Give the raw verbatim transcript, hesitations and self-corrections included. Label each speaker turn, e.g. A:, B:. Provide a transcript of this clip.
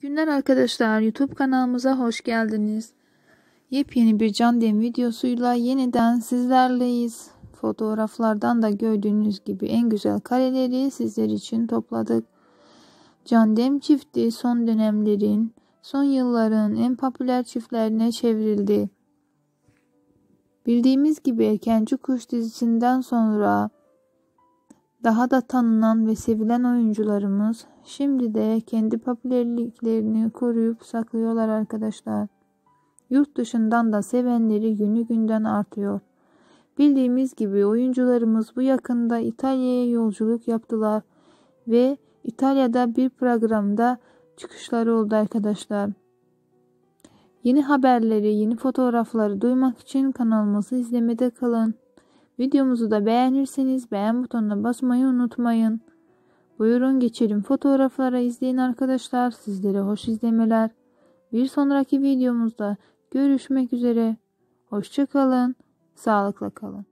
A: Günler arkadaşlar, YouTube kanalımıza hoş geldiniz. Yepyeni bir Can Dem videosuyla yeniden sizlerleyiz. Fotoğraflardan da gördüğünüz gibi en güzel kareleri sizler için topladık. Can Dem çifti son dönemlerin, son yılların en popüler çiftlerine çevrildi. Bildiğimiz gibi Erkenci Kuş dizisinden sonra daha da tanınan ve sevilen oyuncularımız şimdi de kendi popülerliklerini koruyup saklıyorlar arkadaşlar. Yurt dışından da sevenleri günü günden artıyor. Bildiğimiz gibi oyuncularımız bu yakında İtalya'ya yolculuk yaptılar ve İtalya'da bir programda çıkışları oldu arkadaşlar. Yeni haberleri, yeni fotoğrafları duymak için kanalımızı izlemede kalın. Videomuzu da beğenirseniz beğen butonuna basmayı unutmayın. Buyurun geçelim fotoğraflara, izleyin arkadaşlar. Sizlere hoş izlemeler. Bir sonraki videomuzda görüşmek üzere. Hoşça kalın. Sağlıkla kalın.